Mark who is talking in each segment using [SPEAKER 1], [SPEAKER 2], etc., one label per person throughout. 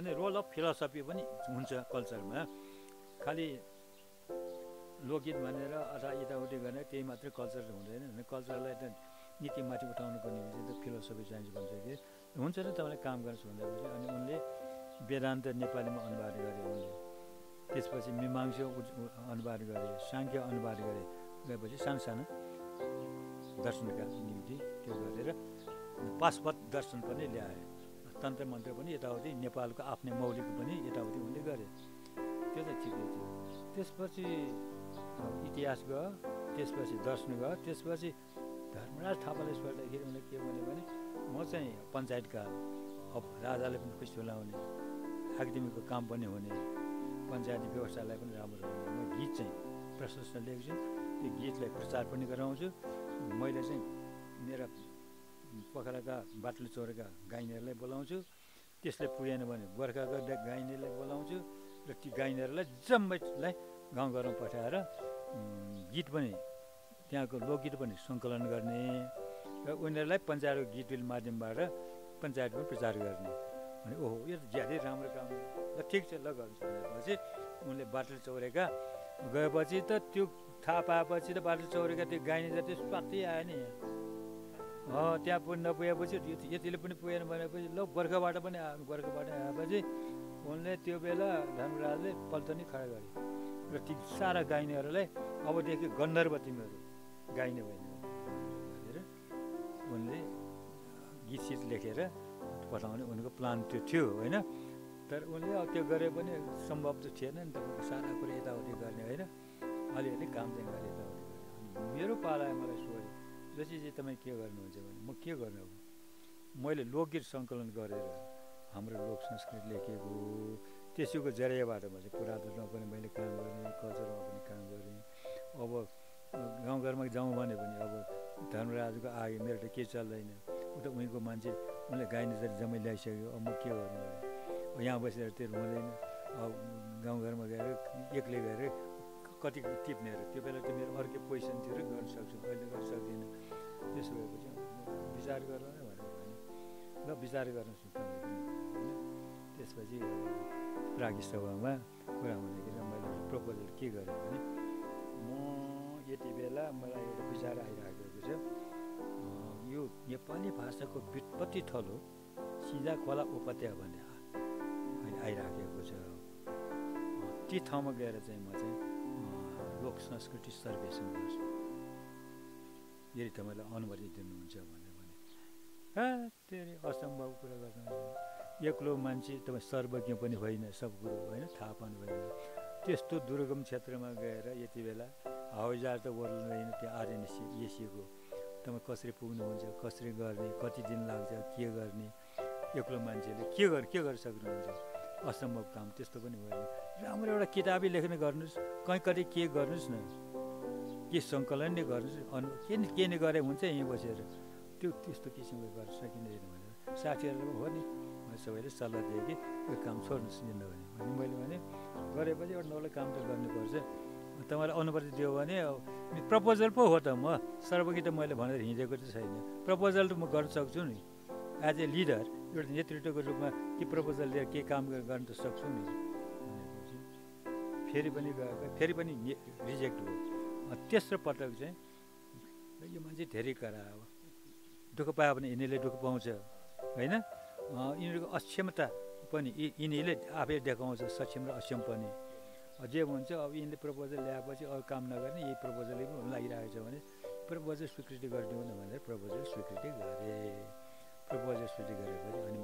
[SPEAKER 1] अनि role of philosophy पनि हुन्छ कल्चरमा। खालि लोकगीत भनेर अथवा यताउति गर्ने त्यही मात्रै कल्चर हुँदैन। कल्चरलाई त नीतिमाथि उठाउनुको निम्ति त फिलोसफी चाहिन्छ भन्छ कि हुन्छ नि तपाईँले काम गर्नुहोस् भन्दाखेरि अनि उनले वेदान्त नेपालीमा अनुवाद गरे उनले। त्यसपछि मीमांसा अनुवाद गरे, साङ्ख्य अनुवाद गरे, गएपछि सानो सानो दर्शनका निम्ति त्यो गरेर पाशुपत दर्शन पनि ल्याए, तन्त्र मन्त्र पनि यताउति नेपालको आफ्नै मौलिक पनि यताउति उनले गरे। त्यो त ठिकै थियो। त्यसपछि इतिहास गयो, त्यसपछि दर्शन गयो, त्यसपछि धर्मराज थापाले सोद्धाखेरि उनले के भन्यो भने म चाहिँ पञ्चायतकाल अब राजाले पनि खुसी हुलाउने, आकादेमीको काम पनि हुने, पञ्चायती व्यवस्थालाई पनि राम्रो हुने, म गीत चाहिँ प्रशस्त लेख्छु, त्यो गीतलाई प्रचार पनि गराउँछु। मैले चाहिँ मेरा पोखराका बाटो चोरेका गाइनेहरूलाई बोलाउँछु, त्यसले पुगेन भने गोर्खाका गाइनेहरूलाई बोलाउँछु र ती गाइनेहरूलाई जम्मैलाई गाउँघरमा पठाएर गीत पनि त्यहाँको लोकगीत पनि सङ्कलन गर्ने र उनीहरूलाई पञ्चायतको गीतको माध्यमबाट पञ्चायतमा प्रचार गर्ने। अनि ओहो यो त ज्यादै राम्रो काम हो, ल ठिक छ ल गर्नुहोस् भनेपछि उनले बाटो चौरेका गएपछि त त्यो थाहा पाएपछि त बाटो चौरेका त्यो गाइने जति स्वात्तै आयो नि। त्यहाँ पनि नपुगेपछि यतिले पनि पुगेन भनेपछि ल गोर्खाबाट पनि आयो। गोर्खाबाट आएपछि उनले त्यो बेला धर्मराजले पल्टनी खडा गरे र ती सारा गाइनेहरूलाई अबदेखि गन्धर्व तिमीहरू गाइने होइन भनेर उनले गीत सित लेखेर पठाउने उनको प्लान त्यो थियो होइन। तर उनले अब त्यो गरे पनि सम्भव त थिएन नि, तपाईँको सारा कुरो यताउति गर्ने होइन, अलिअलि काम चाहिँ गरेँ यताउति गर्ने। मेरो पाला मलाई सोध्यो जोशीजी तपाईँ के गर्नुहुन्छ भने म के गर्नु अब मैले लोकगीत सङ्कलन गरेर हाम्रो लोक संस्कृति लेखेको त्यसैको जरियाबाट म चाहिँ पुरातनमा पनि मैले काम गरेँ, कल्चरमा पनि काम गरेँ। अब गाउँघरमा जाउँ भने पनि अब धर्मराजको आगे मेरो त केही चल्दैन, उता उहीँको मान्छे उनले गाइने जति जम्मै ल्याइसक्यो, अब म के गर्नु अब यहाँ बसेर त्यो हुँदैन। अब गाउँघरमा गएर एक्लै गएर कति टिप्ने र त्यो बेला त्यो मेरो अर्कै पोजिसन थियो र गर्न सक्छु, अहिले गर्न सक्दिनँ। त्यसो भएपछि विचार गर भनेर भने ल विचार गर्नुहोस् तपाईँ होइन। त्यसपछि प्राज्ञ सभामा कुरा हुँदाखेरि मैले प्रपोजल के गरेँ भने म यति बेला मलाई एउटा विचार आइराखेको छ, यो नेपाली भाषाको व्युत्पत्ति थलो सिधा खोला उपत्यका भन्ने आइराखेको छ। ती ठाउँमा गएर चाहिँ म चाहिँ लोक संस्कृति सर्वेक्षण गर्छु, यदि तपाईँलाई अनुमति दिनुहुन्छ भनेर भने तेरि असम्भव कुरा गर्नु, एक्लो मान्छे तपाईँ सर्वज्ञ पनि होइन, सब कुरो होइन थाहा पनि होइन। त्यस्तो दुर्गम क्षेत्रमा गएर यति बेला हवाईजहाज त ओर्लिँदैन, त्यहाँ आरएनएसी एसिएको तपाईँ कसरी पुग्नुहुन्छ, कसरी गर्ने, कति दिन लाग्छ, के गर्ने, एक्लो मान्छेले के गर्न सक्नुहुन्छ, असम्भव काम त्यस्तो पनि होइन। राम्रो एउटा किताबै लेख्ने गर्नुहोस्, कहीँ कतै के गर्नुहोस् न, के सङ्कलन नै गर्नुहोस्, के नै गरे हुन्छ यहीँ बसेर त्यो त्यस्तो किसिमको गर्न सकिँदैन भनेर साथीहरूले हो नि मैले सबैले सल्लाह दिएँ कि यो काम छोड्नुहोस् नि भने। अनि मैले भने गरेपछि एउटा नौलो काम त गर्नुपर्छ, तपाईँलाई अनुमति दियो भने प्रपोजल पो हो त, म सर्वज्ञ त मैले भनेर हिँडेको त छैन, प्रपोजल त म गर्न सक्छु नि एज ए लिडर, एउटा नेतृत्वको रूपमा के प्रपोजल लिएर के काम गर्न त सक्छु नि भनेपछि फेरि पनि गएको, फेरि पनि रिजेक्ट भयो। तेस्रो पटक चाहिँ यो मान्छे धेरै करायो, दुःख पायो भने यिनीहरूले दुःख पाउँछ होइन, यिनीहरूको अक्षमता पनि यिनीहरूले आफै देखाउँछ, सक्षम र अक्षम पनि जे हुन्छ। अब यिनले प्रपोजल ल्याएपछि अरू काम नगर्ने यही प्रपोजलै पनि लागिरहेको छ भने प्रपोजल स्वीकृति गरिदिउँ न भनेर प्रपोजल स्वीकृति गरेँ। प्रपोजल स्वीकृति गरेपछि अनि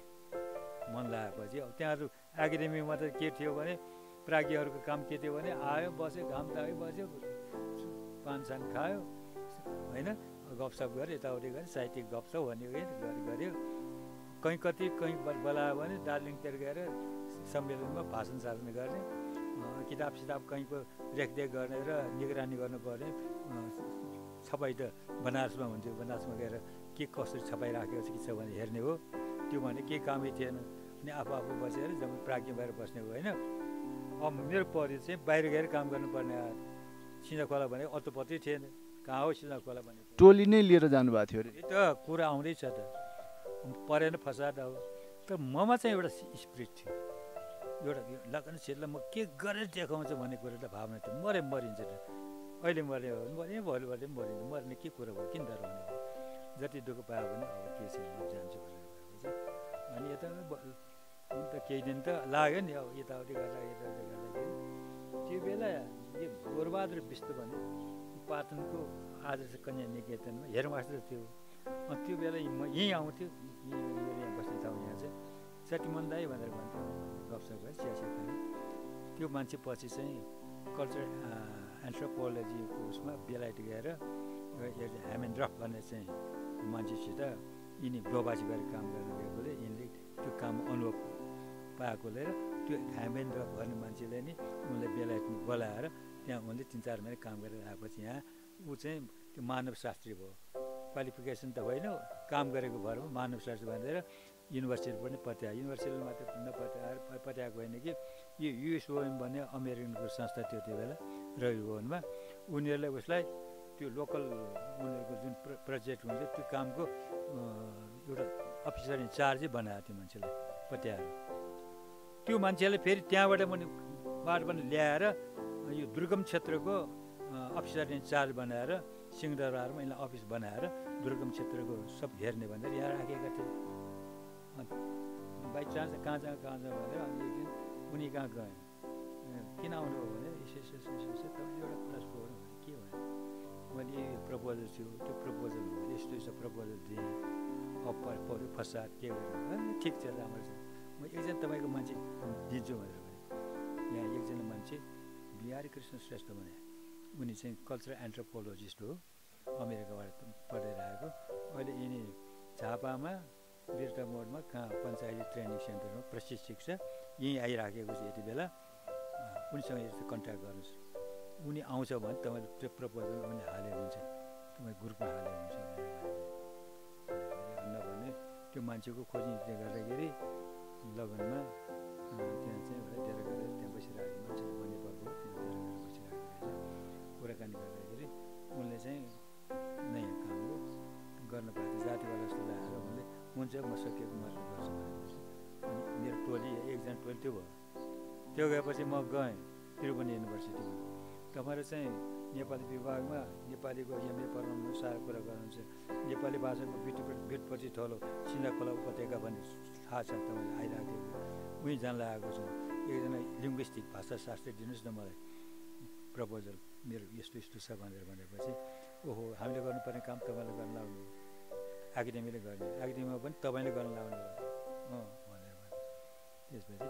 [SPEAKER 1] मन लागेपछि अब त्यहाँ एकाडेमीमा त के थियो भने प्राज्ञहरूको काम के थियो भने आयो बस्यो, घाम ताग्यो बस्यो, पानसान खायो होइन, गफसप गऱ्यो, यताउति गऱ्यो, साहित्यिक गफसप भन्ने गऱ्यो। कहीँ बोलायो भने दार्जिलिङतिर गएर सम्मेलनमा भाषण गर्ने, किताब सिताब कहीँको रेखदेख गर्ने र निगरानी गर्नुपर्ने। छपाई त बनारसमा हुन्थ्यो, बनारसमा गएर के कसरी छपाई राखेको छ कि छ भने हेर्ने हो, त्यो भने केही कामै थिएन। अनि आफू बसेर जम्मै प्राज्ञ भएर बस्ने हो होइन। अब मेरो परि चाहिँ बाहिर गएर काम गर्नुपर्ने आयो। सिधा खोला भने अत्तो पत्तै थिएन, कहाँ हो सिधा खोला भने,
[SPEAKER 2] टोली नै लिएर जानुभएको थियो
[SPEAKER 1] अरे त कुरा आउँदैछ त, परेन फसाद अब तर ममा चाहिँ एउटा स्पिरिट थियो, एउटा लगन क्षेत्रलाई म के गरेर देखाउँछु भन्ने कुरोलाई भावना थियो। मरिन्छ नि, अहिले मऱ्यो भने भोलि भोलि मरिन्छ, मर्ने के कुरो भयो, किन डराउने भयो, जति दुःख पायो भने अब के छ जान्छु भनेर भएपछि अनि यता त केही दिन त लाग्यो नि अब यताउति गर्दाखेरि त्यो बेला यो गोरबहादुर विष्ट भने पाटनको आदर्श कन्या निकेतनमा हेडमास्टर थियो। अनि त्यो बेला म यहीँ आउँथ्यो, मेरो यहाँ बस्ने ठाउँ यहाँ चाहिँ सतीमन दाई भनेर भन्थ्यो, गफसप भयो चियासिया। त्यो मान्छे पछि चाहिँ कल्चरल एन्थ्रोपोलोजीको उसमा बेलायत गएर ह्यामेन्ड्रफ भन्ने चाहिँ मान्छेसित यिनी डोबाजी गरेर काम गर्न गएकोले यिनले त्यो काम अनुभव पाएकोले र त्यो ह्यामेन्ड्रफ भन्ने मान्छेले नि उनलाई बेलायतमा बोलाएर त्यहाँ उनले 3-4 महिना काम गरेर आएपछि यहाँ ऊ चाहिँ त्यो मानवशास्त्री भयो। क्वालिफिकेसन त होइन, काम गरेको भरमा मानवशास्त्री भनेर युनिभर्सिटी पनि पत्यायो। युनिभर्सिटीले मात्र नपत्याएर पत्याएको होइन कि यो युएसओएम भन्ने अमेरिकनको संस्था थियो त्यो बेला रवि भवनमा, उनीहरूले उसलाई त्यो लोकल उनीहरूको जुन प्रोजेक्ट हुन्छ त्यो कामको एउटा अफिसर इन्चार्जै बनायो त्यो मान्छेलाई पत्याएर। त्यो मान्छेले फेरि त्यहाँबाट पनि ल्याएर यो दुर्गम क्षेत्रको अफिसर इन्चार्ज बनाएर सिंहदरबारमा यसलाई अफिस बनाएर दुर्गम क्षेत्रको सब हेर्ने भनेर यहाँ राखेका थिए। बाई चान्स कहाँ जा भनेर अनि एक दिन उनी कहाँ गएँ, किन आउनु हो भने यसो तपाईँ एउटा कुरा सोध्नु भने के भने मैले यो प्रपोजल थियो, त्यो प्रपोजल हो यस्तो प्रपोजल दिएँ, अब पऱ्यो फसाद के गरेर ठिक छ राम्रो छ, म एकजना तपाईँको मान्छे दिन्छु भनेर भने। यहाँ एकजना मान्छे बिहारी कृष्ण श्रेष्ठ भने, उनी चाहिँ कल्चरल एन्थ्रोपोलोजिस्ट हो, अमेरिकाबाट पढेर आएको। अहिले यिनी झापामा बिर्ता मोडमा कहाँ पञ्चायती ट्रेनिङ सेन्टरमा प्रशिक्षक छ, यहीँ आइराखेको छ यति बेला, उनीसँग यस्तो कन्ट्याक्ट गर्नुहोस्, उनी आउँछ भने तपाईँले त्यो प्रपोजल उनले हाले हुन्छ, तपाईँ ग्रुपमा हाले हुन्छ नभने त्यो मान्छेको खोजी गर्दाखेरि लगनमा त्यहाँ चाहिँ एउटा डेरा गरेर त्यहाँ बसिरहेको मान्छेले नेपालको त्यहाँ डेरा गरेर बसिरहेको रहेछ। कुराकानी गर्दाखेरि उनले चाहिँ नयाँ काम हो गर्न पाएको थियो, जातिवाला जस्तो लगाएर उनले हुन्छ म सकेको मात्र गर्छु भनेपछि अनि मेरो टोली एकजना टोली त्यो भयो। त्यो गएपछि म गएँ त्रिभुवन युनिभर्सिटीमा, तपाईँहरू चाहिँ नेपाली विभागमा नेपालीको एमए पढाउनु साह्रो कुरा गर्नुहुन्छ, नेपाली भाषाको बिटपछि ठोलो सिन्धा खोला उपत्यका भन्ने थाहा छ तपाईँले आइराखेको, उहीँ जान लागेको छु, एकजना लिङ्ग्विस्टिक भाषाशास्त्री दिनुहोस् न मलाई प्रपोजल, मेरो यस्तो छ भनेपछि ओहो हामीले गर्नुपर्ने काम तपाईँले गर्न लाउनु, एकाडेमीले गर्ने, एकाडेमीमा पनि तपाईँले गर्न लाउनु भनेर भने। त्यसपछि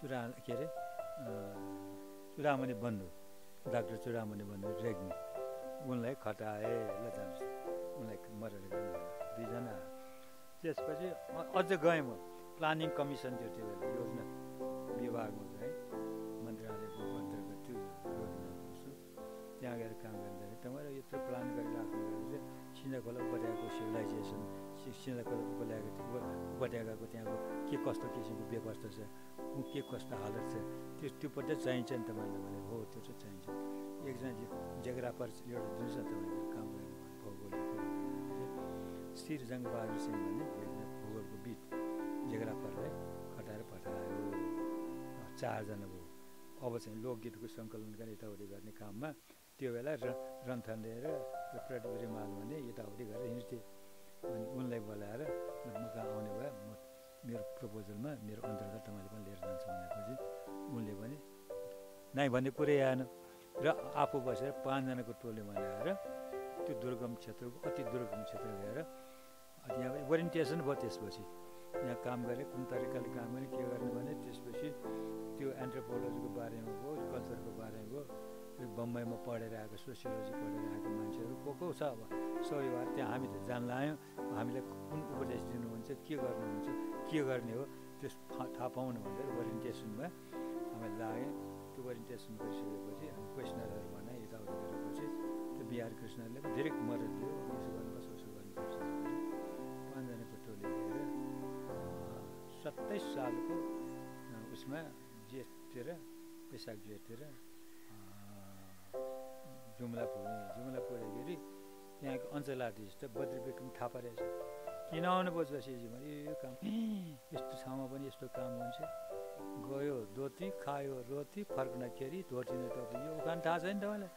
[SPEAKER 1] चुडामणि बन्धु डाक्टर चुडामणि बन्धु रेग्मी उनलाई खटाए ल जान्छ उनलाई मरेर गर्नु दुईजना। त्यसपछि अझ गएँ म प्लानिङ कमिसन थियो त्यो बेला, योजना विभागमा चाहिँ मन्त्रालयको अन्तर्गत त्यो योजनाको छु, त्यहाँ गएर काम गर्दाखेरि तपाईँले यत्रो प्लान गरिराख्नु चाहिँ सिन्धा खोला उपत्यकाको सिभिलाइजेसन, सिन्धा खोला उपत्यकाको त्यहाँको के कस्तो किसिमको व्यवस्था छ, के कस्तो हालत छ, त्यो पनि चाहिन्छ नि तपाईँलाई भने हो त्यो चाहिँ चाहिन्छ। एकजना जियोग्राफर एउटा जुन छ तपाईँले काम गर्नु भूगोलको श्रीजङ बहादुर सिंह भन्ने एकजना भूगोलको बिट जियोग्राफरलाई खटाएर पठायो, 4 जना भयो। अब चाहिँ लोकगीतको सङ्कलन गर्ने यताउति गर्ने काममा त्यो बेला रन्थन लिएर त्यो प्रदीप रिमाल भन्ने यताउति गरेर हिँड्थे। अनि उनलाई बोलाएर म कहाँ आउने भए म मेरो प्रपोजलमा मेरो अन्तर्गत तपाईँले पनि लिएर जान्छ भनेपछि उनले पनि नाइ भन्ने कुरै आएन र आफू बसेर 5 जनाको टोली बनाएर त्यो दुर्गम क्षेत्रको अति दुर्गम क्षेत्र गएर यहाँ ओरिएन्टेसन भयो। त्यसपछि यहाँ काम गरेँ, कुन तरिकाले काम गर्ने के गर्ने भने त्यसपछि त्यो एन्थ्रोपोलोजीको बारेमा भयो, कल्चरको बारेमा भयो, बम्बईमा पढेर आएको सोसियोलोजी पढेर आएको मान्छेहरू को छ अब सबै भएर त्यहाँ हामी त जान लाग्यौँ, हामीलाई कुन उपदेश दिनुहुन्छ, के गर्नुहुन्छ, के गर्ने हो त्यस थाहा पाउनु भनेर ओरिएन्टेसनमा हामी लाग्यौँ। त्यो ओरिएन्टेसन गरिसकेपछि हामी क्वेसनरहरू बनाएँ यताउति गरेपछि त्यो बिहार कृष्णले पनि धेरै मद्दत दियो, यसो गर्नुपर्छ उसो गर्नुपर्छ भनेर 5 जनाको टोली लिएर 27 सालको उसमा जेठतिर वैशाख जेठतिर जुम्ला पुगेँ। जुम्ला पुग्दाखेरि त्यहाँको अञ्चलाधीश त बद्री विक्रम थापा रहेछ, किन आउनुभयो जोशीजी भने यो काम यस्तो ठाउँमा पनि यस्तो काम हुन्छ गयो धोती खायो रोटी फर्कँदाखेरि धोती न टोपी यो उखान थाहा छैन तपाईँलाई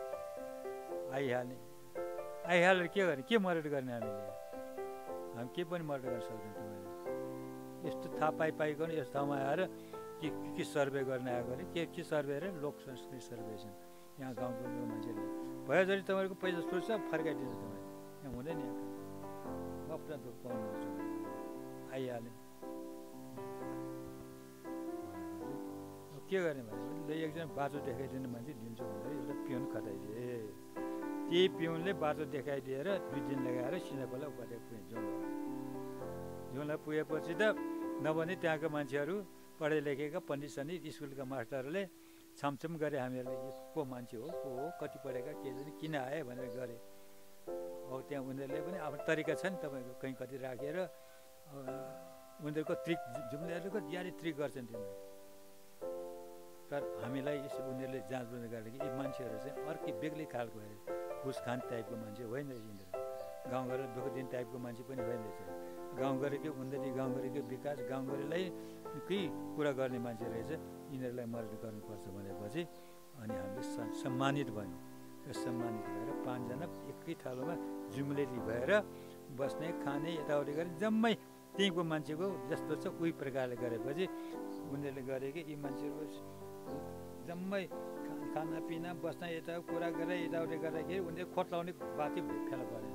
[SPEAKER 1] आइहाल्ने के गर्ने के मद्दत गर्ने हामी के पनि मद्दत गर्न सक्दैन तपाईँले यस्तो थाहा पाइकन यस्तो ठाउँमा आएर के सर्वे गर्न आएको अरे के सर्वे अरे लोक संस्कृति सर्वे छन् यहाँ गाउँको मान्छेले भयो जति तपाईँहरूको पैसा सोध्छ फर्काइदिन्छ तपाईँ यहाँ हुँदैन यहाँ काम गफ पाउनुहुन्छ आइहाल्यो के गर्ने भने ल एकजना बाटो देखाइदिने मान्छे दिन्छु भनेर एउटा पिउन खटाइदिए त्यही पिउनले बाटो देखाइदिएर 2 दिन लगाएर सिनापाला उपाध्याय पुगे जौँलाई पुगेपछि त नभने त्यहाँका मान्छेहरू पढे लेखेका पण्डित सण्डित स्कुलका मास्टरहरूले छमछम गरे हामीहरूले यो को मान्छे हो को हो कति पढेका के चाहिँ किन आए भनेर गरे अब त्यहाँ उनीहरूले पनि आफ्नो तरिका छ नि तपाईँको कहीँ कति राखेर उनीहरूको ट्रिक जुम्लेहरूको ज्यादै ट्रिक गर्छन् तिनीहरू तर हामीलाई यसो उनीहरूले जाँच बुझ गरेर यी मान्छेहरू चाहिँ अर्कै बेग्लै खालको अरे घुस खान टाइपको मान्छे होइन रहेछ यिनीहरू गाउँ गरेर दुःख दिन टाइपको मान्छे पनि होइन रहेछ गाउँ गरेको उन्नति गाउँ गरेको विकास गाउँ गरेलाई केही कुरा गर्ने मान्छे रहेछ यिनीहरूलाई मद्दत गर्नुपर्छ भनेपछि अनि हामीले सम्मानित भयौँ र सम्मानित भएर 5 जना एकै ठाउँमा जुम्लेली भएर बस्ने खाने यताउति गरे जम्मै त्यहीँको मान्छेको जस्तो छ उही प्रकारले गरेपछि उनीहरूले गरे कि यी मान्छेहरू जम्मै खानापिना बस्न यता कुरा गरेर यताउति गर्दाखेरि उनीहरूले खोटलाउने बाती फेला परेन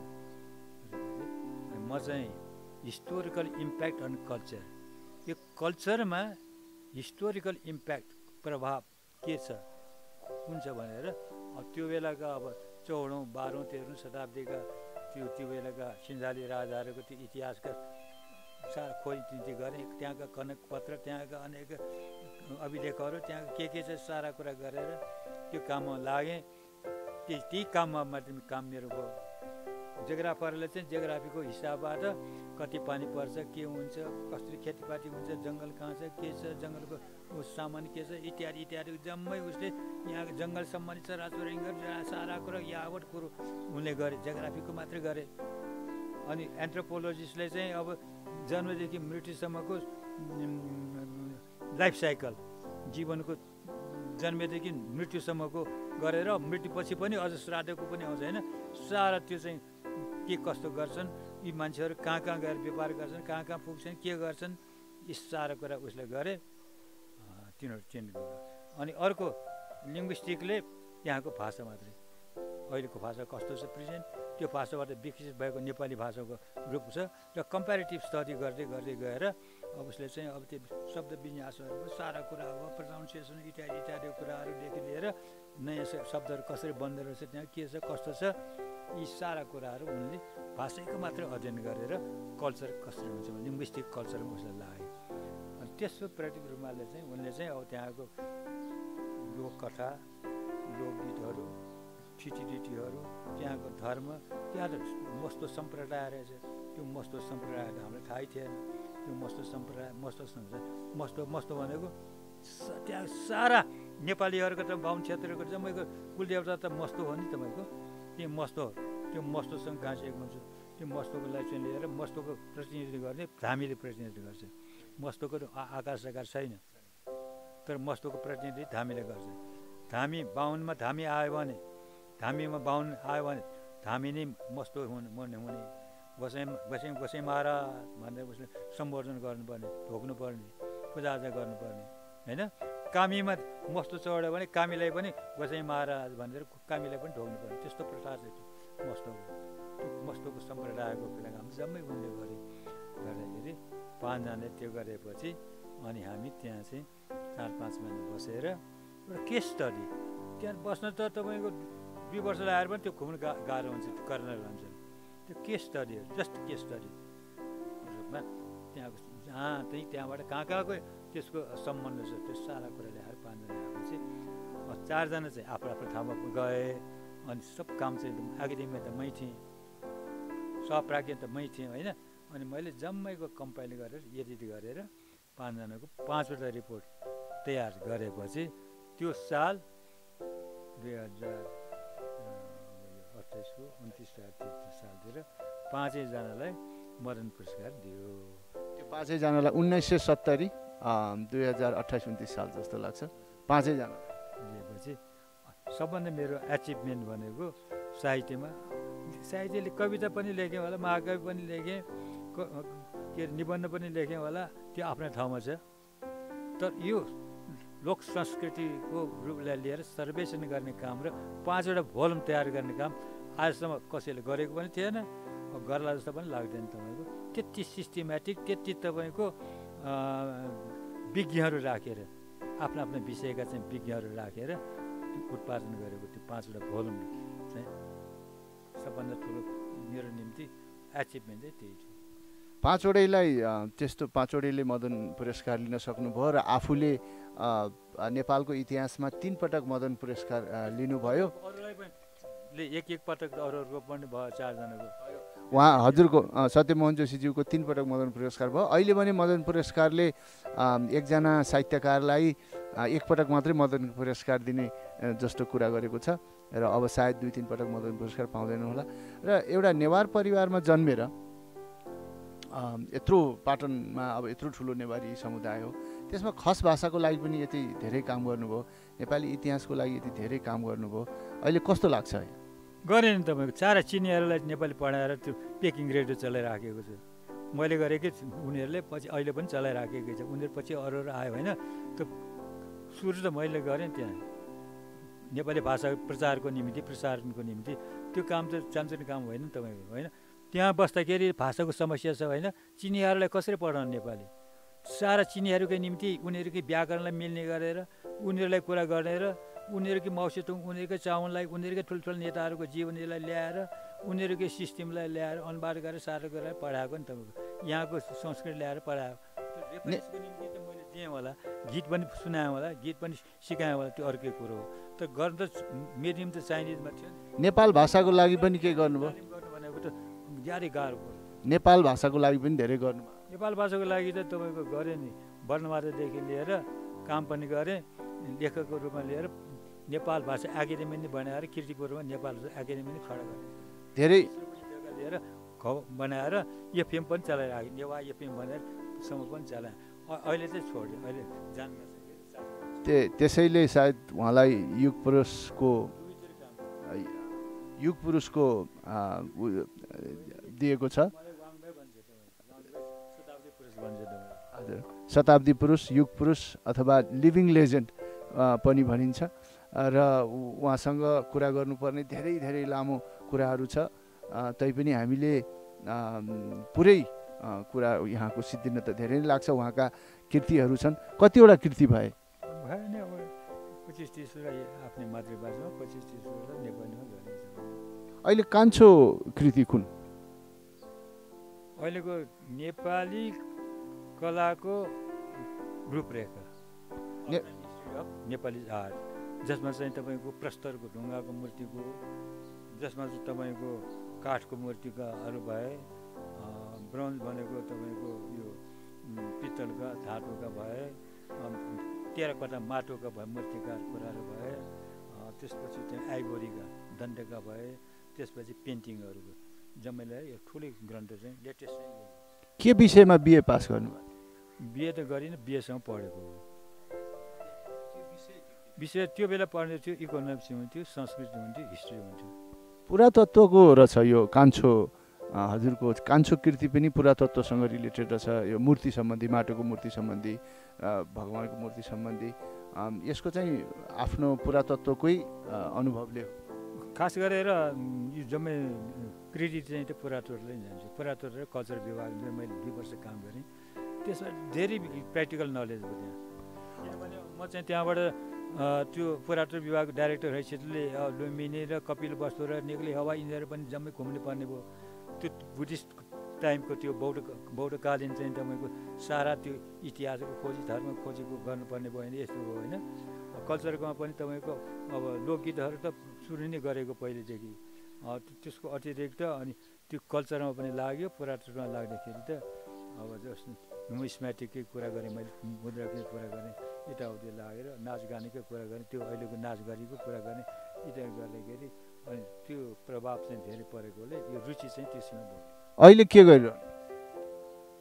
[SPEAKER 1] म चाहिँ हिस्टोरिकल इम्प्याक्ट अन कल्चर यो कल्चरमा हिस्टोरिकल इम्प्याक्ट प्रभाव के छ कुन छ भनेर त्यो बेलाका अब 14औं 12औं 13औं शताब्दीका त्यो बेलाका सिन्धाली राजाहरूको त्यो इतिहासका खोजी गरेँ त्यहाँका कनक पत्र त्यहाँका अनेक अभिलेखहरू त्यहाँ के छ सारा कुरा गरेर त्यो काममा लागेँ त्यही काममा मात्र काम मेरो भयो जियोग्राफरले चाहिँ जियोग्राफीको हिसाबबाट कति पानी पर्छ के हुन्छ कसरी खेतीपाती हुन्छ जङ्गल कहाँ छ के छ जङ्गलको सामान के छ इत्यादि इत्यादि जम्मै उसले यहाँ जङ्गल सम्बन्धी चराचुरुङ्गी सारा कुरा यावत कुरो उनले गरे जियोग्राफीको मात्रै गरे अनि एन्थ्रोपोलोजिस्टले चाहिँ अब जन्मदेखि मृत्युसम्मको लाइफ साइकल जीवनको जन्मेदेखि मृत्युसम्मको गरेर मृत्युपछि पनि अझ श्राद्धको पनि आउँछ होइन सारा त्यो चाहिँ के कस्तो गर्छन् यी मान्छेहरू कहाँ कहाँ गएर व्यापार गर्छन् कहाँ पुग्छन् के गर्छन् यी सारा कुरा उसले गरे तिनीहरू चेन्ज गर्यो अनि अर्को लिङ्ग्विस्टिकले यहाँको भाषा मात्रै अहिलेको भाषा कस्तो छ प्रेजेन्ट त्यो भाषाबाट विकसित भएको नेपाली भाषाको रूप छ र कम्पेरिटिभ स्टडी गर्दै गर्दै गएर अब उसले चाहिँ अब त्यो शब्द विन्यासहरूको सारा कुरा अब प्रनाउन्सिएसन इत्यादि इत्यादि कुराहरूदेखि लिएर नयाँ शब्दहरू कसरी बन्दो रहेछ त्यहाँ के छ कस्तो छ यी सारा कुराहरू उनले भाषाको मात्रै अध्ययन गरेर कल्चर कसरी हुन्छ भने लिङ्ग्विस्टिक कल्चरमा उसलाई लाग्यो अनि त्यसको प्र्याक्टिकल रूपमा चाहिँ उनले चाहिँ अब त्यहाँको लोककथा लोकगीतहरू ठिटीहरू त्यहाँको धर्म त्यहाँ त मस्तो सम्प्रदाय रहेछ त्यो मस्तो सम्प्रदाय त हामीलाई थाहै थिएन त्यो मस्तो सम्प्रदाय मस्तो भनेको त्यहाँ सारा नेपालीहरूको त बाहुन क्षेत्रको जम्मैको कुलदेवता त मस्तो हो नि तपाईँको त्यो मस्तोसँग गाँसिएको हुन्छ त्यो मस्तोकोलाई चाहिँ लिएर मस्तोको प्रतिनिधित्व गर्ने धामीले प्रतिनिधित्व गर्छ मस्तोको आकार साकार छैन तर मस्तोको प्रतिनिधित्व धामीले गर्छ धामी बाहुनमा धामी आयो भने धामीमा बाहुन आयो भने धामी नै मस्तो हुने गोसाई महाराज भनेर उसले सम्बोधन गर्नुपर्ने ढोक्नुपर्ने पूजाआजा गर्नुपर्ने होइन कामीमा मस्तो चढ्यो भने कामीलाई पनि गोसाई महाराज भनेर कामीलाई पनि ढोक्नुपर्ने त्यस्तो प्रथा छ त्यो मस्तोको सम्प्रदायको बेलामा हामी जम्मै उनले गर्दाखेरि 5 जनाले त्यो गरेपछि अनि हामी त्यहाँ चाहिँ 4-5 महिना बसेर एउटा केस स्टडी त्यहाँ बस्न त तपाईँको 2 वर्ष लगाएर पनि त्यो घुम्नु गाह्रो हुन्छ गर्न रहन्छ त्यो केस स्टडीहरू जस्ट केस स्टडी रूपमा त्यहाँबाट कहाँको त्यसको सम्बन्ध छ त्यो सारा कुरा ल्याएर 5 जना आएपछि 4 जना चाहिँ आफ्नो ठाउँमा गए अनि सब काम चाहिँ एकाडेमीमा त मै थिएँ सहप्राज्ञ त मै थिएँ होइन अनि मैले जम्मैको कम्पाइल गरेर एडिट गरेर 5 जनाको 5वटा रिपोर्ट तयार गरेपछि त्यो साल 2028 को 29 सालतिर 5 जनालाई मदन पुरस्कार दियो।
[SPEAKER 2] त्यो पाँचैजनालाई 1970 2028-29 साल जस्तो लाग्छ, पाँचैजना
[SPEAKER 1] दिएपछि सबभन्दा मेरो एचिभमेन्ट भनेको साहित्यले कविता पनि लेखेँ होला, महाकवि पनि लेखेँ, के निबन्ध पनि लेखेँ होला, त्यो आफ्नो ठाउँमा छ। तर यो लोक संस्कृतिको रूपलाई लिएर सर्वेक्षण गर्ने काम र 5वटा भोल्युम तयार गर्ने काम आजसम्म कसैले गरेको पनि थिएन, गर्ला जस्तो पनि लाग्दैन तपाईँको। त्यति सिस्टेमेटिक, त्यति तपाईँको विज्ञहरू राखेर आफ्नो आफ्नो विषयका चाहिँ विज्ञहरू राखेर उत्पादन गरेको त्यो 5वटा भोल्युम चाहिँ सबभन्दा ठुलो मेरो निम्ति एचिभमेन्ट चाहिँ त्यही थियो।
[SPEAKER 2] पाँचवटैलाई त्यस्तो पाँचवटैले मदन पुरस्कार लिन सक्नुभयो र आफूले नेपालको इतिहासमा 3 पटक मदन पुरस्कार लिनुभयो।
[SPEAKER 1] अरूलाई पनि एक पटक अरूहरूको पनि भयो, 4 जनाको।
[SPEAKER 2] उहाँ हजुरको सत्यमोहन जोशीज्यूको 3 पटक मदन पुरस्कार भयो। अहिले पनि मदन पुरस्कारले एकजना साहित्यकारलाई 1 पटक मात्रै मदन पुरस्कार दिने जस्तो कुरा गरेको छ र अब सायद 2-3 पटक मदन पुरस्कार पाउँदैन होला। र एउटा नेवार परिवारमा जन्मेर यत्रो पाटनमा अब यत्रो ठुलो नेवारी समुदाय हो, त्यसमा खस भाषाको लागि पनि यति धेरै काम गर्नुभयो, नेपाली इतिहासको लागि यति धेरै काम गर्नुभयो, अहिले कस्तो लाग्छ?
[SPEAKER 1] गरेँ नि तपाईँको 4 चिनियाहरूलाई नेपाली पढाएर त्यो पेकिङ रेडियो चलाइराखेको छु मैले गरेकै, उनीहरूले पछि अहिले पनि चलाइराखेकै छ। उनीहरू पछि अरू आयो होइन, त्यो सुरु त मैले गरेँ त्यहाँ नेपाली भाषा प्रचारको निम्ति, प्रसारणको निम्ति। त्यो काम त सानसानो काम होइन नि तपाईँको, होइन। त्यहाँ बस्दाखेरि भाषाको समस्या छ होइन, चिनियाहरूलाई कसरी पढाउनु नेपाली? सारा चिनियाहरूकै निम्ति उनीहरूकै व्याकरणलाई मिल्ने गरेर, उनीहरूलाई कुरा गरेर, उनीहरूकै मौसेतुङ, उनीहरूकै चाउनलाई, उनीहरूकै ठुल्ठुलो नेताहरूको जीवनीलाई ल्याएर, उनीहरूकै सिस्टमलाई ल्याएर अनुवाद गरेर सारो गरेर पढाएको नि तपाईँको। यहाँको संस्कृति ल्याएर पढाएको। त्यो रेफरेन्सको निम्ति त मैले दिएँ होला, गीत पनि सुनाएँ होला, गीत पनि सिकाएँ होला, त्यो अर्कै कुरो हो। तर गर्नु त मेरो निम्ति चाइनिजमा थियो।
[SPEAKER 2] नेपाल भाषाको लागि पनि के गर्नुभयो?
[SPEAKER 1] गर्नु भनेको त ज्यादै गाह्रो पर्यो।
[SPEAKER 2] नेपाल भाषाको लागि पनि धेरै गर्नुभयो।
[SPEAKER 1] नेपाल भाषाको लागि त तपाईँको गरेँ नि, वर्णमालादेखि लिएर काम पनि गरेँ, लेखकको रूपमा लिएर नेपाल भाषा एकाडेमी नै बनाएर कीर्तिपुरमा नेपाल भाषा एकाडेमी नै खडा गरेँ।
[SPEAKER 2] धेरै
[SPEAKER 1] लिएर बनाएर एफएम पनि चलाइराखेँ, नेवा एफएम भनेर सम्म पनि चलाएँ। अहिले चाहिँ छोडेँ, अहिले जान्न सकेँ।
[SPEAKER 2] त्यसैले सायद उहाँलाई युग पुरुषको दिएको छ। हजुर, शताब्दी पुरुष, युग पुरुष अथवा लिभिङ लेजेन्ड पनि भनिन्छ। र उहाँसँग कुरा गर्नुपर्ने धेरै धेरै लामो कुराहरू छ, तैपनि हामीले पुरै कुरा यहाँको सिद्धिन त धेरै नै लाग्छ। उहाँका कृतिहरू छन्, कतिवटा कृति भए?
[SPEAKER 1] भएन अब 25-30 आफ्नै मातृभाषामा, 25-30 नेपालीमा गरिन्छ।
[SPEAKER 2] अहिले कान्छो कृति कुन?
[SPEAKER 1] अहिलेको नेपाली कलाको रूपरेखा, नेपाली आर्ट, जसमा चाहिँ तपाईँको प्रस्तरको ढुङ्गाको मूर्तिको, जसमा चाहिँ तपाईँको काठको मूर्तिकाहरू भए, ब्रोन्ज भनेको तपाईँको यो पित्तलका धातुका भए, टेराकोटा माटोका भए मूर्तिकार कुराहरू भए, त्यसपछि चाहिँ आइभोरीका दण्डका भए, त्यसपछि पेन्टिङहरूको जम्मैलाई यो ठुलै ग्रन्थ चाहिँ लेटेस्ट चाहिँ।
[SPEAKER 2] के विषयमा बिए पास गर्नुभयो?
[SPEAKER 1] बिए त गरिनँ, बिएसम्म पढेको हो। विषय त्यो बेला पढ्ने थियो इकोनोमिक्स हुन्थ्यो, संस्कृत हुन्थ्यो, हिस्ट्री हुन्थ्यो।
[SPEAKER 2] पुरातत्वको रहेछ यो कान्छो, हजुरको कान्छो कृति पनि पुरातत्वसँग रिलेटेड रहेछ। यो मूर्ति सम्बन्धी, माटोको मूर्ति सम्बन्धी, भगवानको मूर्ति सम्बन्धी, यसको चाहिँ आफ्नो पुरातत्वकै अनुभवले हो।
[SPEAKER 1] खास गरेर यो जम्मै क्रेडिट चाहिँ त्यो पुरातत्वलाई जान्छ। पुरातत्व र कल्चर विभागमा मैले 2 वर्ष काम गरेँ, त्यसमा धेरै प्र्याक्टिकल नलेज भयो त्यहाँ। किनभने म चाहिँ त्यहाँबाट त्यो पुरातत्व विभागको डाइरेक्टर हैसियतले लुम्बिनी र कपिल वस्तु र नेग्ली हवा यिनीहरू पनि जम्मै घुम्नु पर्ने भयो। त्यो बुद्धिस्ट टाइमको त्यो बौद्धकालीन चाहिँ तपाईँको सारा त्यो इतिहासको खोजी, धर्म खोजीको गर्नुपर्ने भयो भने यस्तो भयो होइन। कल्चरकोमा पनि तपाईँको अब लोकगीतहरू त सुरु नै गरेको पहिलेदेखि, त्यसको अतिरिक्त अनि त्यो कल्चरमा पनि लाग्यो, पुरातत्वमा लाग्दाखेरि त अब जस्तो नुमिस्मेटिककै कुरा गरेँ मैले, मुद्राकै कुरा गरेँ, यताउति लागेर नाचगानीकै कुरा गरेँ, त्यो अहिलेको नाचगानीको कुरा गरेँ, इत्यादि गर्दाखेरि अनि त्यो प्रभाव चाहिँ धेरै परेकोले यो रुचि चाहिँ त्यसमा भयो।
[SPEAKER 2] अहिले के गरिरहनु?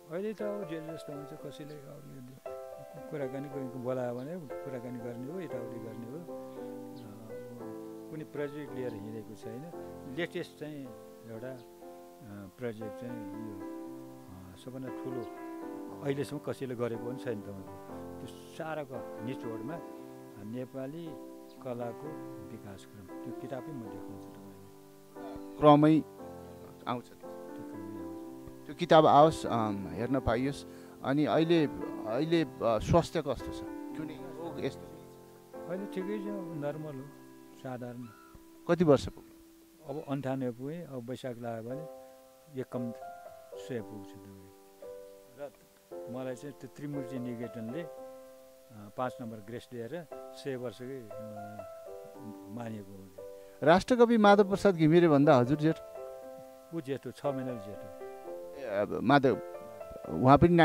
[SPEAKER 1] अहिले त अब जे जस्तो हुन्छ कसैले कुराकानी बोलायो भने कुराकानी गर्ने हो, यताउति गर्ने हो। कुनै प्रोजेक्ट लिएर हिँडेको छैन। लेटेस्ट चाहिँ एउटा प्रोजेक्ट चाहिँ यो सबभन्दा ठुलो अहिलेसम्म कसैले गरेको पनि छैन तपाईँको। त्यो साराको निचोडमा नेपाली कलाको विकासक्रम, त्यो किताबै म देखाउँछु तपाईँलाई।
[SPEAKER 2] क्रमै आउँछ, त्यो किताब आओस्, हेर्न पाइयोस्। अनि अहिले स्वास्थ्य कस्तो छ? कुनै रोग यस्तो?
[SPEAKER 1] अहिले ठिकै छ, नर्मल हो, साधारण।
[SPEAKER 2] कति वर्ष पुग्यो?
[SPEAKER 1] अब 98 पुगेँ। अब वैशाख लाग्यो भने एकम 100 पुग्छु तपाईँ। र मलाई चाहिँ त्यो त्रिमूर्ति निकेतनले 5 नम्बर ग्रेस दिएर 100 वर्षकै मानिएको हो।
[SPEAKER 2] राष्ट्रकवि माधव प्रसाद घिमिरे भन्दा हजुर जेठ?
[SPEAKER 1] ऊ जेठो, 6 महिनाको जेठो।
[SPEAKER 2] माधव उहाँ पनि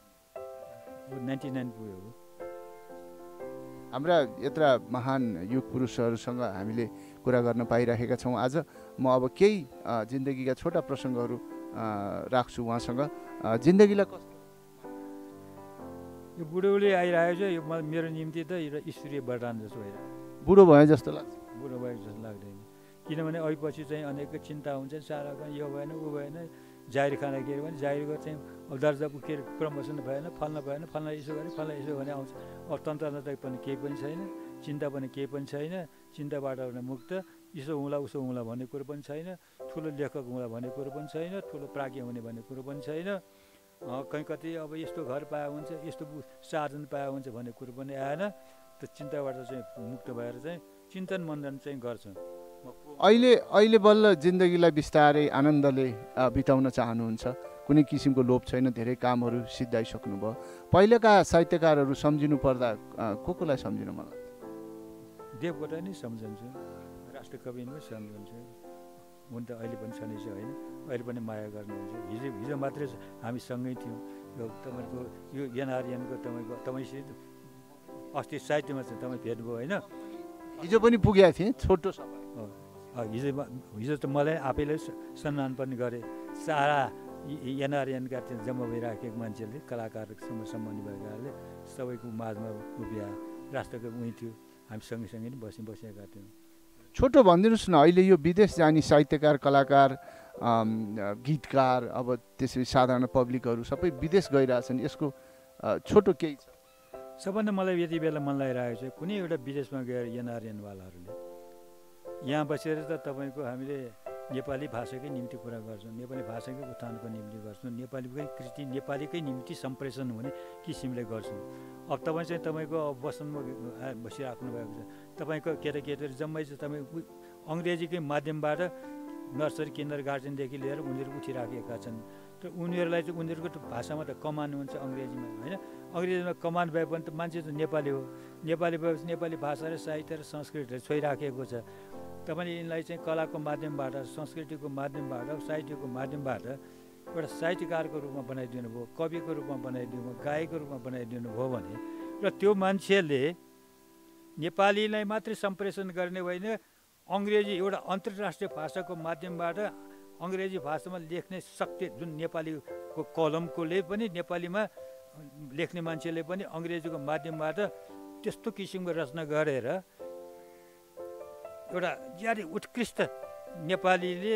[SPEAKER 1] 99 पुग्यो हो।
[SPEAKER 2] हाम्रा यत्र महान युग पुरुषहरूसँग हामीले कुरा गर्न पाइरहेका छौँ। आज म अब केही जिन्दगीका छोटा प्रसङ्गहरू राख्छु उहाँसँग। जिन्दगीलाई कस्तो?
[SPEAKER 1] यो बुढौली आइरहेको छ, यो मेरो निम्ति त ईश्वरीय वरदान जस्तो भइरहेको।
[SPEAKER 2] बुढो भयो जस्तो लाग्छ?
[SPEAKER 1] बुढो भएको जस्तो लाग्दैन, किनभने अहिपछि चाहिँ अनेक चिन्ता हुन्छ। सारा यो भएन ऊ भएन, जाहिर खाना के अरे भने जाहिरको चाहिँ अब दर्जा के अरे प्रमोसन भएन, फल्न भएन, फल्न यसो गरे, फल्न यसो भने आउँछ। अब तन्त्रता पनि केही पनि छैन, चिन्ता पनि केही पनि छैन। चिन्ताबाट मुक्त, यसो हुँला उसो हुँला भन्ने कुरो पनि छैन। ठुलो लेखक हुँला भन्ने कुरो पनि छैन, ठुलो प्राज्ञ हुने भन्ने कुरो पनि छैन। कहीँ कति अब यस्तो घर पाए हुन्छ, यस्तो साधन पाए हुन्छ भन्ने कुरो पनि आएन। त्यो चिन्ताबाट चाहिँ मुक्त भएर चाहिँ चिन्तन मनन चाहिँ गर्छ।
[SPEAKER 2] अहिले बल्ल जिन्दगीलाई बिस्तारै आनन्दले बिताउन चाहनुहुन्छ? कुनै किसिमको लोभ छैन, धेरै कामहरू सिद्धाइसक्नुभयो। पहिलेका साहित्यकारहरू सम्झिनु पर्दा कोलाई सम्झिनु मन लाग्छ?
[SPEAKER 1] देवकोटा नै सम्झन्छु, राष्ट्रकवि नै सम्झन्छु। हुन त अहिले पनि छँदैछ होइन, अहिले पनि माया गर्नुहुन्छ। हिजो मात्रै हामी सँगै थियौँ। यो तपाईँको यो एनआरएनको तपाईँसित अस्ति साहित्यमा चाहिँ तपाईँ भेट्नुभयो होइन?
[SPEAKER 2] हिजो पनि पुगेका थिएँ, छोटो समय।
[SPEAKER 1] हिजो त मलाई आफैले सम्मान पनि गरे। सारा एनआरएनका त्यहाँ जम्मा भइराखेको मान्छेहरूले, कलाकारसँग सम्बन्धित भएकाहरूले सबैको माझमा उभिया। राष्ट्रको उहीँ थियो, हामी सँगसँगै नै बसेका थियौँ।
[SPEAKER 2] छोटो भनिदिनुहोस् न, अहिले यो विदेश जाने साहित्यकार, कलाकार, गीतकार, अब त्यसरी साधारण पब्लिकहरू सबै विदेश गइरहेछन्, यसको छोटो केही छ?
[SPEAKER 1] सबभन्दा मलाई यति बेला मन लागिरहेको छ, कुनै एउटा विदेशमा गएर एनआरएनवालाहरूले यहाँ बसेर त तपाईँको हामीले नेपाली भाषाकै निम्ति कुरा गर्छौँ, नेपाली भाषाकै उत्थानको निम्ति गर्छौँ, नेपालीकै कृति नेपालीकै निम्ति सम्प्रेषण हुने किसिमले गर्छौँ। अब तपाईँ चाहिँ तपाईँको बसनमा बसिराख्नु भएको छ, तपाईँको केटाकेटीहरू जम्मै चाहिँ तपाईँ अङ्ग्रेजीकै माध्यमबाट नर्सरी किन्डर गार्डनदेखि लिएर उनीहरू उठिराखेका छन्। त उनीहरूलाई चाहिँ उनीहरूको भाषामा त कमान हुन्छ अङ्ग्रेजीमा होइन। अङ्ग्रेजीमा कमान भए पनि त मान्छे त नेपाली हो। नेपाली भएपछि नेपाली भाषा र साहित्य र संस्कृतिहरू छोइराखेको छ। तपाईँले यिनलाई चाहिँ कलाको माध्यमबाट, संस्कृतिको माध्यमबाट, साहित्यको माध्यमबाट एउटा साहित्यकारको रूपमा बनाइदिनु भयो, कविको रूपमा बनाइदिनु भयो, गायकको रूपमा बनाइदिनु भयो भने र त्यो मान्छेले नेपालीलाई मात्रै सम्प्रेषण गर्ने होइन, अङ्ग्रेजी एउटा अन्तर्राष्ट्रिय भाषाको माध्यमबाट अङ्ग्रेजी भाषामा लेख्ने शक्ति जुन नेपालीको कलमकोले पनि, नेपालीमा लेख्ने मान्छेले पनि अङ्ग्रेजीको माध्यमबाट त्यस्तो किसिमको रचना गरेर एउटा ज्यादै उत्कृष्ट नेपालीले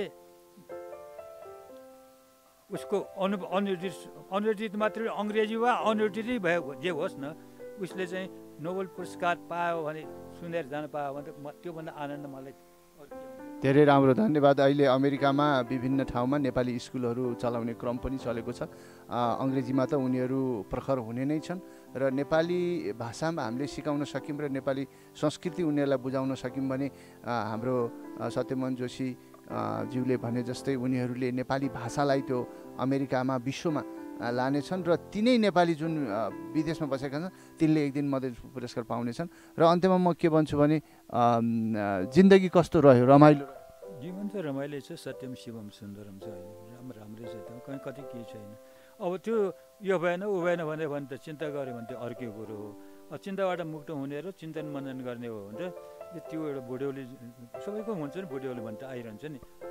[SPEAKER 1] उसको अनुदित मात्रै अङ्ग्रेजी वा अनुदित भयो जे होस् न, उसले चाहिँ नोबेल पुरस्कार पायो भने, सुनेर जान पायो भने त्योभन्दा आनन्द मलाई।
[SPEAKER 2] धेरै राम्रो, धन्यवाद। अहिले अमेरिकामा विभिन्न ठाउँमा नेपाली स्कुलहरू चलाउने क्रम पनि चलेको छ। अङ्ग्रेजीमा त उनीहरू प्रखर हुने नै छन् र नेपाली भाषामा हामीले सिकाउन सक्यौँ र नेपाली संस्कृति उनीहरूलाई बुझाउन सक्यौँ भने हाम्रो सत्यमोहन जोशी ज्यूले भने जस्तै उनीहरूले नेपाली भाषालाई त्यो अमेरिकामा विश्वमा लानेछन् र तिनै नेपाली जुन विदेशमा बसेका छन् तिनले एक दिन मधेस पुरस्कार पाउनेछन्। र अन्त्यमा म के भन्छु भने जिन्दगी कस्तो रह्यो? रमाइलो?
[SPEAKER 1] जीवन त रमाइलो छ, सत्यम शिवम सुन्दरम छ, राम्रै छ, कहीँ कति केही छैन। अब त्यो यो भएन ऊ भएन भने त चिन्ता गऱ्यो भने त्यो अर्कै कुरो हो। अब चिन्ताबाट मुक्त हुने र चिन्तन मनन गर्ने हो भने त त्यो एउटा बुढ्यौली सबैको हुन्छ नि, बुढ्यौली भने त आइरहन्छ नि।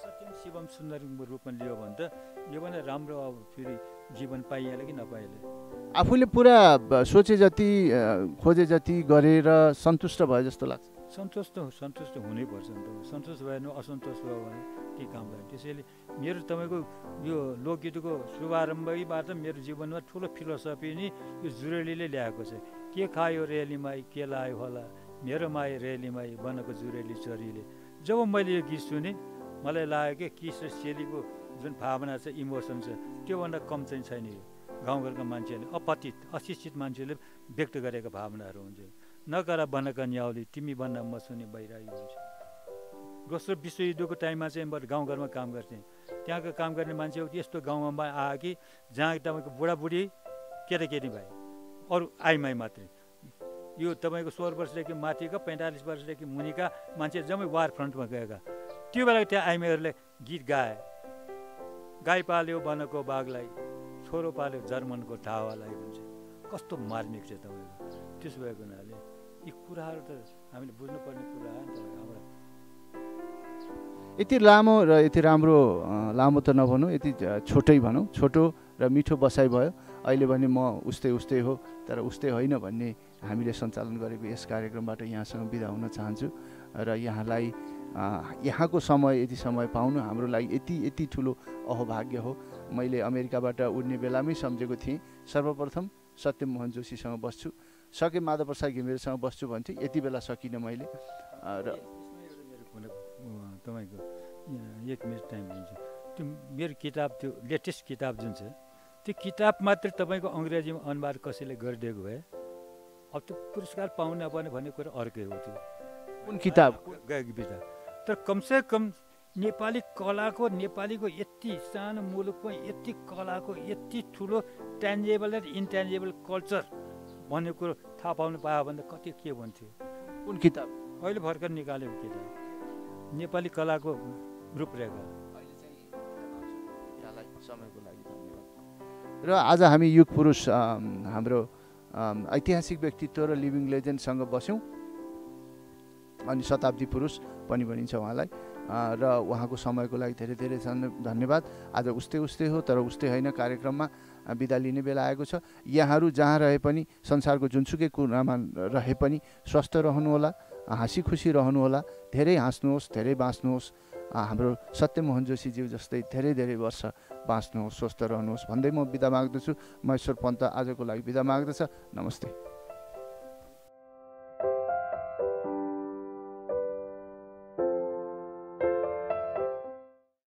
[SPEAKER 1] सत्यम शिवम सुन्दरको रूपमा लियो भने त यो पनि राम्रो अब फेरि जीवन पाइहाल्यो कि नपाइहाल्यो।
[SPEAKER 2] आफूले पुरा सोचे जति खोजे जति गरेर सन्तुष्ट भयो जस्तो लाग्छ।
[SPEAKER 1] सन्तुष्ट हुनैपर्छ नि त। सन्तुष्ट भएन असन्तोष भयो भने के काम लाग्यो। त्यसैले मेरो तपाईँको यो लोकगीतको शुभारम्भबाट मेरो जीवनमा ठुलो फिलोसफी नि यो जुरेलीले ल्याएको छ। के खायो रेलीमाई के लायो होला मेरो माई रेलीमाई बनको जुरेली चरीले। जब मैले यो गीत सुनेँ मलाई लाग्यो कि किस र सेलीको जुन भावना छ इमोसन छ त्योभन्दा कम चाहिँ छैन। यो गाउँघरका मान्छेहरूले अपतित अशिक्षित मान्छेले व्यक्त गरेका भावनाहरू हुन्छ। नगर बनका न्याउली तिमी बन्न म सुने बैरागी हुन्छ। दोस्रो विश्वयुद्धको टाइममा चाहिँ म गाउँघरमा काम गर्थेँ। त्यहाँको काम गर्ने मान्छे यस्तो गाउँमा आयो कि जहाँ तपाईँको बुढाबुढी केटाकेटी भाइ अरू आइमाई मात्रै। यो तपाईँको 16 वर्षदेखि माथिका 45 वर्षदेखि मुनिका मान्छे जम्मै वार फ्रन्टमा गएका। त्यो बेला त्यहाँ आइमाईहरूले गीत गाए। गाई पाल्यो वनको बाघलाई छोरो पाल्यो जर्मनको ढावालाई भन्छ। कस्तो मार्मिक छ तपाईँको। त्यसो भएको हुनाले यी कुराहरू त हामीले बुझ्नुपर्ने कुरा हो नि त। हाम्रो
[SPEAKER 2] यति लामो र यति राम्रो लामो त नभनौँ यति छोटै भनौँ छोटो र मिठो बसाइ भयो। अहिले भने म उस्तै हो तर उस्तै होइन भन्ने हामीले सञ्चालन गरेको यस कार्यक्रमबाट यहाँसँग बिदा हुन चाहन्छु र यहाँलाई यहाँको समय यति समय पाउनु हाम्रो लागि यति ठुलो अहोभाग्य हो। मैले अमेरिकाबाट उड्ने बेलामै सम्झेको थिएँ सर्वप्रथम सत्य मोहन जोशीसँग बस्छु सके माधव प्रसाद घिमिरेसँग बस्छु भन्थेँ। यति बेला सकिनँ मैले र
[SPEAKER 1] तपाईँको 1 मिनट टाइम दिन्छु। त्यो मेरो किताब त्यो लेटेस्ट किताब जुन छ त्यो किताब मात्रै तपाईँको अङ्ग्रेजीमा अनुवाद कसैले गरिदिएको भए अब त्यो पुरस्कार पाउनु नपाउने भन्ने कुरा अर्कै हो। त्यो
[SPEAKER 2] कुन किताब
[SPEAKER 1] गएको किताब तर कमसेकम नेपाली कलाको नेपालीको यति सानो मुलुकमा यति कलाको यति ठुलो ट्यान्जेबल र इन्ट्यान्जेबल कल्चर भन्ने कुरो थाहा पाउनु पायो भने कति के भन्थ्यो।
[SPEAKER 2] कुन किताब
[SPEAKER 1] अहिले भर्खर निकालेको किताब नेपाली कलाको रूपरेखा।
[SPEAKER 2] समयको लागि धन्यवाद। र आज हामी युग पुरुष हाम्रो ऐतिहासिक व्यक्तित्व र लिभिङ लेजेन्डसँग बस्यौँ अनि शताब्दी पुरुष पनि भनिन्छ उहाँलाई र उहाँको समयको लागि धेरै धेरै धन्यवाद। आज उस्तै हो तर उस्तै होइन कार्यक्रममा बिदा लिने बेला आएको छ। यहाँहरू जहाँ रहे पनि संसारको जुनसुकै कुरामा रहे पनि स्वस्थ रहनुहोला हाँसी खुसी रहनुहोला धेरै हाँस्नुहोस् धेरै बाँच्नुहोस् हाम्रो सत्यमोहन जोशीज्यू जस्तै धेरै धेरै वर्ष बाँच्नुहोस् स्वस्थ रहनुहोस् भन्दै म बिदा माग्दछु। महेश्वर पन्त आजको लागि बिदा माग्दछ। नमस्ते।